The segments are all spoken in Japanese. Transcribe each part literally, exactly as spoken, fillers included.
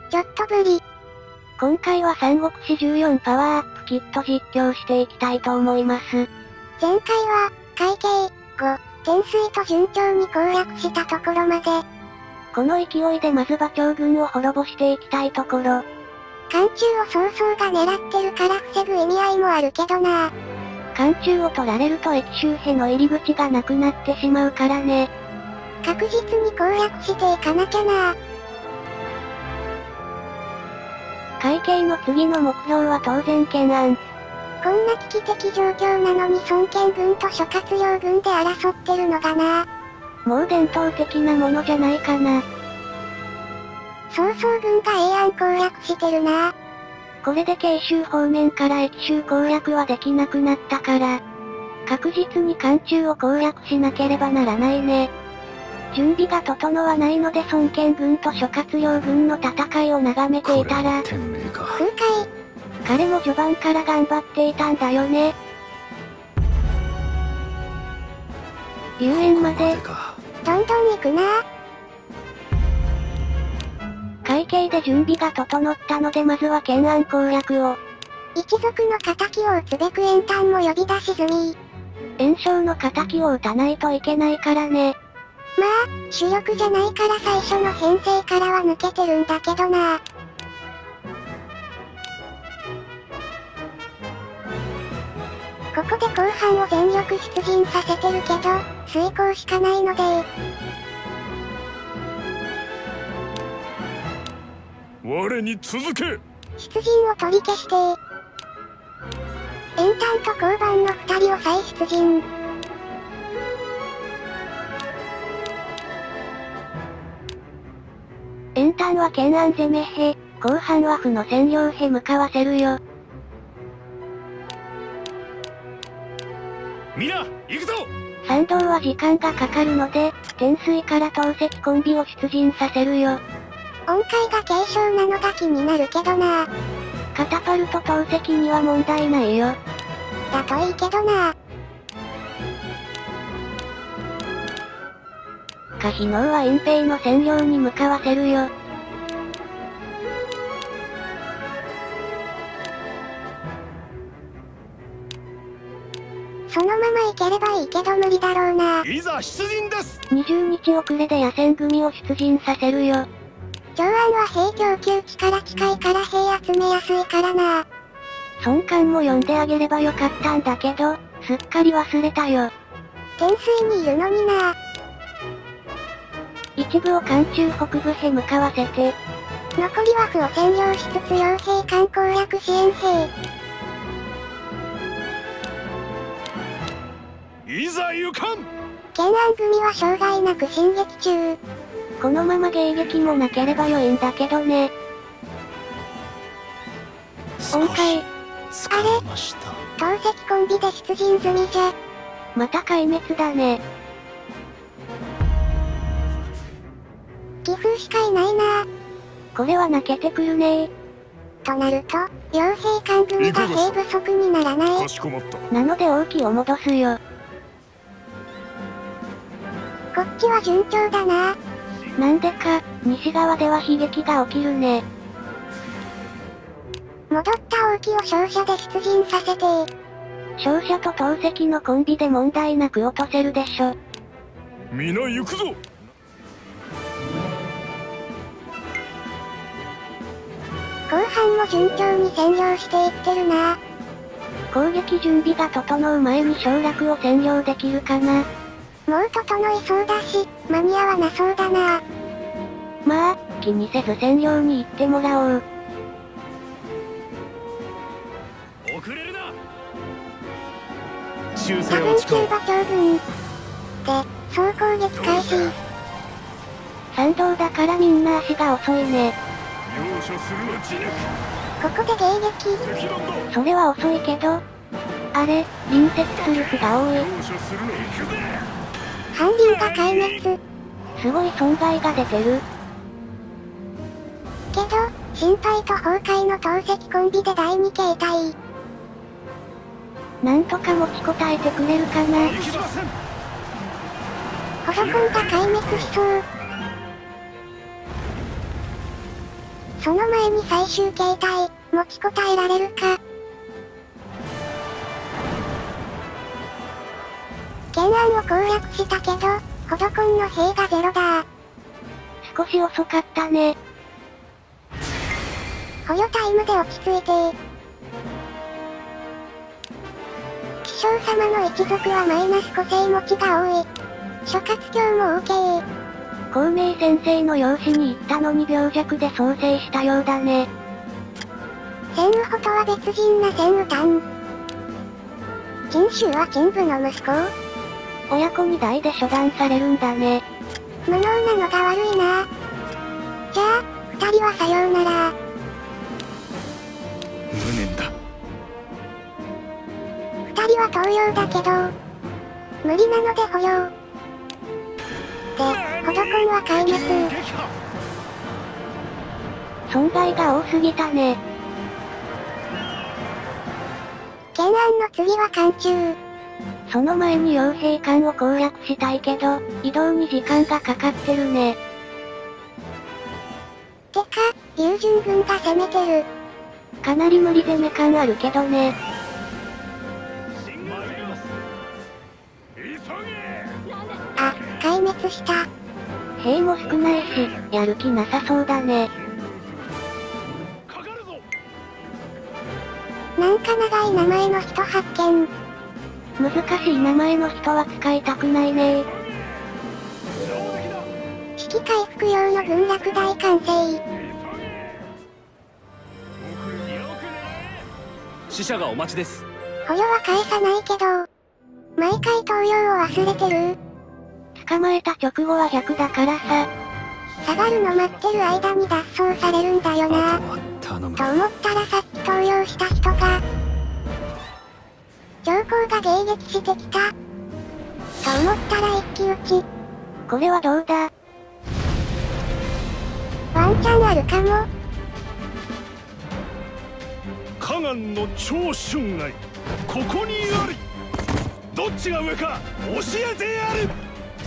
ちょっと無理。 今回は三国志じゅうよんパワーアップキット実況していきたいと思います。 前回は、会計、ご、天水と順調に攻略したところまで。 この勢いでまず馬長軍を滅ぼしていきたいところ。 艦中を曹操が狙ってるから防ぐ意味合いもあるけどな。 艦中を取られると駅周辺の入り口がなくなってしまうからね。 確実に攻略していかなきゃな。 会計の次の目標は当然建安。 こんな危機的状況なのに孫権軍と諸葛亮軍で争ってるのがな。 もう伝統的なものじゃないかな。 曹操軍が永安攻略してるな。 これで慶州方面から駅州攻略はできなくなったから、確実に艦中を攻略しなければならないね。準備が整わないので孫権軍と諸葛亮軍の戦いを眺めていたら、 空海、 彼も序盤から頑張っていたんだよね。龍炎まで、 どんどん行くな。 会計で準備が整ったのでまずは建安攻略を。 一族の仇を撃つべく円丹も呼び出し済み。 炎章の仇を撃たないといけないからね。 まあ、主力じゃないから最初の編成からは抜けてるんだけどな。ここで後半を全力出陣させてるけど、遂行しかないので我に続け。 出陣を取り消して、円丹と交番の二人を再出陣。 円丹は建安攻め兵、後半は負の占領兵向かわせるよ。 みな、行くぞ。 参道は時間がかかるので、天水から投石コンビを出陣させるよ。 音階が軽症なのが気になるけどな。 カタパルト投石には問題ないよ。 だといいけどな。 可否能は隠蔽の占領に向かわせるよ。 そのまま行ければいいけど無理だろうな。 いざ出陣です。 にじゅうにち遅れで野戦組を出陣させるよ。 長安は兵供給地から近いから兵集めやすいからな。 孫権も呼んであげればよかったんだけど、すっかり忘れたよ。 天水にいるのにな。 一部を艦中北部へ向かわせて、 残りは負を占領しつつ傭兵艦攻略支援兵。 いざ行かん。 建安組は障害なく進撃中。 このまま迎撃もなければ良いんだけどね。音階、 あれ投石コンビで出陣済みじゃ。 また壊滅だね。 岐阜しかいないな。 これは泣けてくるねー。 となると、傭兵艦組が兵不足にならない。 かしこまった。 なので王旗を戻すよ。 こっちは順調だな。 なんでか、西側では悲劇が起きるね。 戻った王旗を商社で出陣させて商社と投石のコンビで問題なく落とせるでしょ。 皆行くぞ。 後半も順調に占領していってるな。 攻撃準備が整う前に省略を占領できるかな。 もう整いそうだし、間に合わなそうだな。 まあ、気にせず占領に行ってもらおう。 遅れるな。修多分キューバ長軍。で、総攻撃開始。 参道だからみんな足が遅いね。 容赦するな自力。 ここで迎撃。 敵なんだ。 それは遅いけど。あれ、隣接する区が多い。 容赦するな。行くぜ。 韓流が壊滅。 すごい損害が出てる。 けど、心配と崩壊の投石コンビでだいに形態。 なんとか持ちこたえてくれるかな。 行きません。 補助コンが壊滅しそう。 その前に最終形態、持ちこたえられるか。懸案を攻略したけど、ホドコンの兵がゼロだ。 少し遅かったね。 捕虜タイムで落ち着いて。師匠様の一族はマイナス個性持ちが多い。諸葛亮も OK。 孔明先生の養子に行ったのに病弱で創生したようだね。 千羽穂とは別人な千羽丹。陳州は陳部の息子。 親子に代で処断されるんだね。 無能なのが悪いな。じゃあ、二人はさようなら。 無念だ。 二人は盗用だけど、無理なので捕虜。で、ホドコンは壊滅。 損害が多すぎたね。 懸案の次は漢中。 その前に傭兵艦を攻略したいけど、移動に時間がかかってるね。 てか、龍順軍が攻めてる。 かなり無理攻め感あるけどね。 あ、壊滅した。 兵も少ないし、やる気なさそうだね。 なんか長い名前の人発見。 難しい名前の人は使いたくないねー。 士気回復用の軍略大完成。 死者がお待ちです。 捕虜は返さないけど、毎回投用を忘れてる。 捕まえた直後はひゃくだからさ。 下がるの待ってる間に脱走されるんだよな。 あとは頼む。 と思ったらさっき投用した人が、上皇が迎撃してきた。と思ったら一騎打ち。 これはどうだ？ ワンチャンあるかも。 加賀の長春来、ここにあり。どっちが上か教えてやる。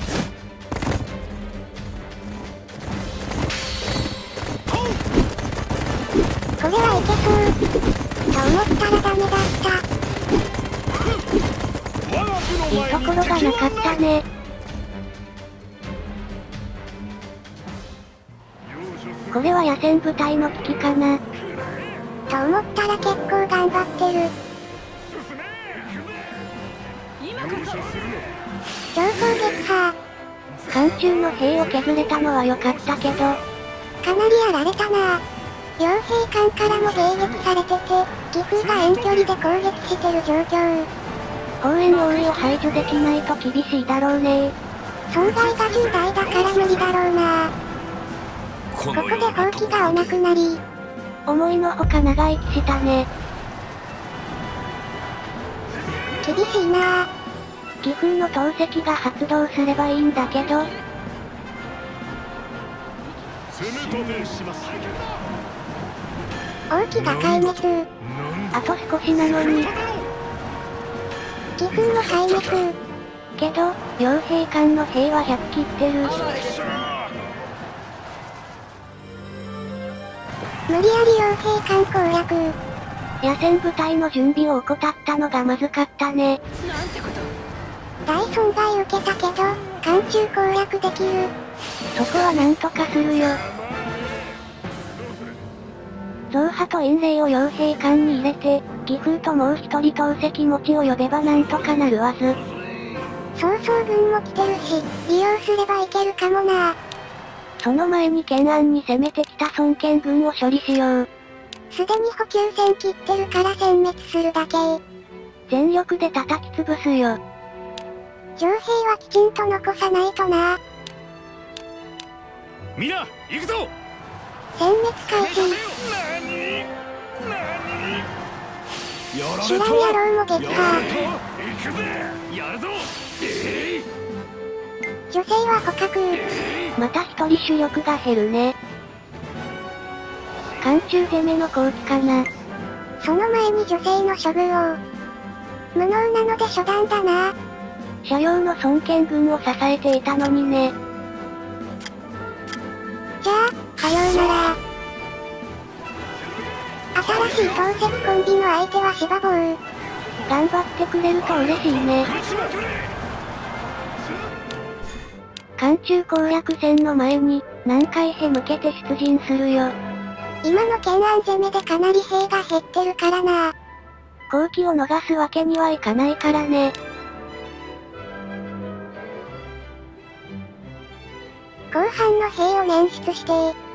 これはいけそう。と思ったらダメだった。 いいところがなかったね。これは野戦部隊の危機かな。 と思ったら結構頑張ってる。強攻撃破。 艦中の兵を削れたのは良かったけど、 かなりやられたな。傭兵艦からも迎撃されてて、岐阜が遠距離で攻撃してる状況。 応援王位を排除できないと厳しいだろうね。 損害が重大だから無理だろうな。ここで放棄がおなくなり、 思いのほか長生きしたね。 厳しいな。 岐阜の投石が発動すればいいんだけど。 王騎が壊滅。 あと少しなのに。 岐阜も壊滅。 けど、傭兵艦の兵はひゃく切ってる。 無理やり傭兵艦攻略。 野戦部隊の準備を怠ったのがまずかったね。 大損害受けたけど、艦中攻略できる。 そこはなんとかするよ。増派と遠征を傭兵艦に入れて、岐阜ともう一人投石持ちを呼べばなんとかなるわず。 曹操軍も来てるし、利用すればいけるかもな。 その前に懸案に攻めてきた孫権軍を処理しよう。 すでに補給線切ってるから殲滅するだけ。 全力で叩き潰すよ。 城兵はきちんと残さないとな。 みんな、行くぞ。 殲滅開始。シュラン野郎も撃破。 やるぞ。 女性は捕獲。 また一人主力が減るね。艦中攻めの後期かな。 その前に女性の処遇を。無能なので初段だな。 車両の孫権軍を支えていたのにね。 じゃあ、さようなら。 新しい投石コンビの相手は芝棒。 頑張ってくれると嬉しいね。寒中攻略戦の前に、何回へ向けて出陣するよ。 今の懸案攻めでかなり兵が減ってるからな。 好機を逃すわけにはいかないからね。 後半の兵を捻出して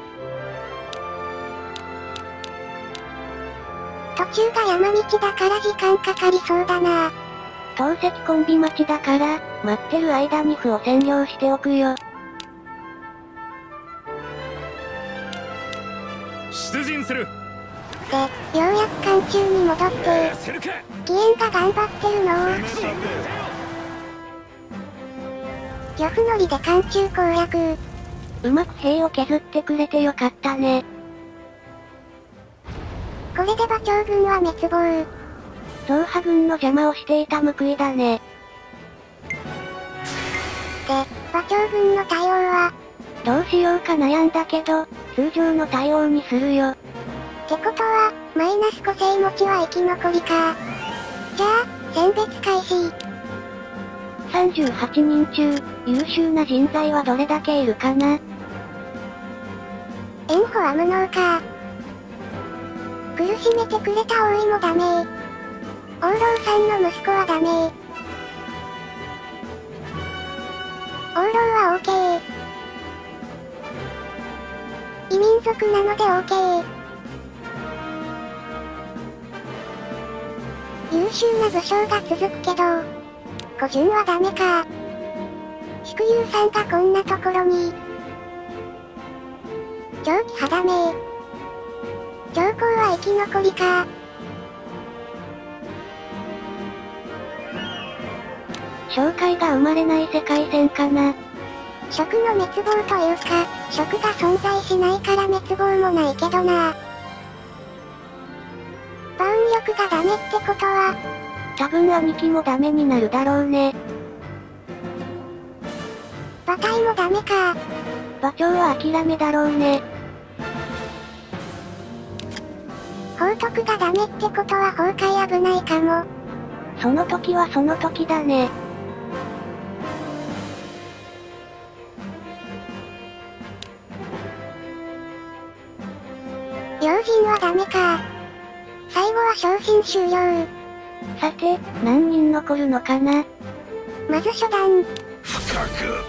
途中が山道だから時間かかりそうだな。 投石コンビ待ちだから、待ってる間に歩を占領しておくよ。 出陣する。 で、ようやく寒中に戻って、義援が頑張ってるの呂布乗りで寒中攻略。 うまく兵を削ってくれてよかったね。 これで馬長軍は滅亡。 走破軍の邪魔をしていた報いだね。 で、馬長軍の対応はどうしようか悩んだけど、通常の対応にするよ。 ってことは、マイナス個性持ちは生き残りか。じゃあ、選別開始。 さんじゅうはちにん中、優秀な人材はどれだけいるかな。 援護は無能か。苦しめてくれた王位もダメ。王老さんの息子はダメ。王老は OK。異民族なので OK。優秀な武将が続くけど、古順はダメか。祝友さんがこんなところに。長期派ダメ。上皇は生き残りか。 紹介が生まれない世界線かな。 食の滅亡というか、食が存在しないから滅亡もないけどな。馬運力がダメってことは、 多分兄貴もダメになるだろうね。 馬体もダメか。 馬長は諦めだろうね。 宝徳がダメってことは崩壊危ないかも。 その時はその時だね。 用心はダメか。最後は昇進終了。 さて、何人残るのかな。 まず初段。 深く。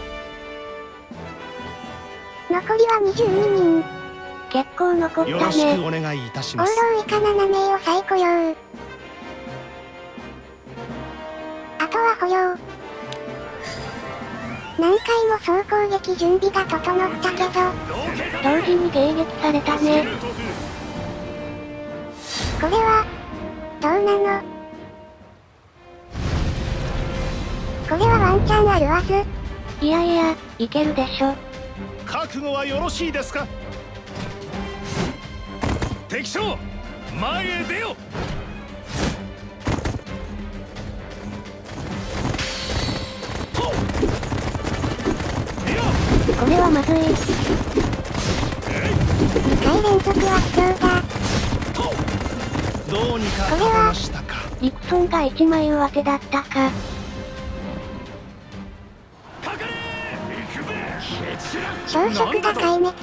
残りはにじゅうににん。 結構残ったね。 よろしくお願いいたし王ます。 老以下ななめいを再雇用。あとは捕虜。何回も総攻撃準備が整ったけど、 同時に迎撃されたね。 これは、どうなの？これはワンチャンあるはず。 いやいや、いけるでしょ。 覚悟はよろしいですか？敵将、前へ出よ。 これはまずい。 にかい連続は必要だ。 どうにか勝てましたか。 リクソンが一枚上手だったか。 小食が壊滅。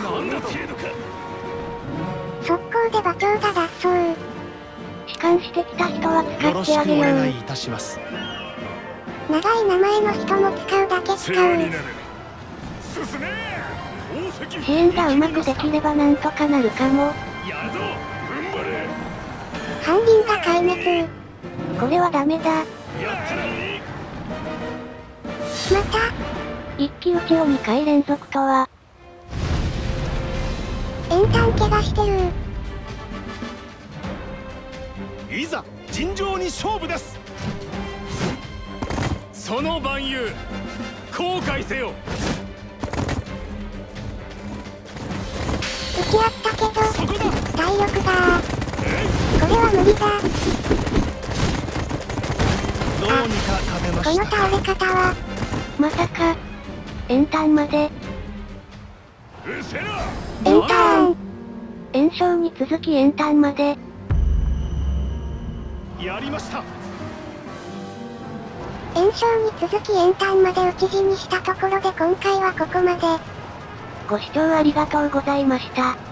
速攻で馬長が脱走。 弛緩してきた人はよ使ろしくおってあげよう。 願いいたします。 長い名前の人も使うだけ使う。 支援がうまくできればなんとかなるかも。 犯人が壊滅。 これはダメだ。 また一騎打ちをにかい連続とは。 エンタン怪我してる。 いざ尋常に勝負です。その蛮勇、後悔せよ。 浮き合ったけど、 そこだ。 体力が。これは無理だ。 どうにか勝てまこのしたか。 倒れ方は、 まさか、エンタンまで。 エンターン。 炎章に続き炎炭まで。 やりました。 炎章に続き炎炭まで討ち死にしたところで今回はここまで。 ご視聴ありがとうございました。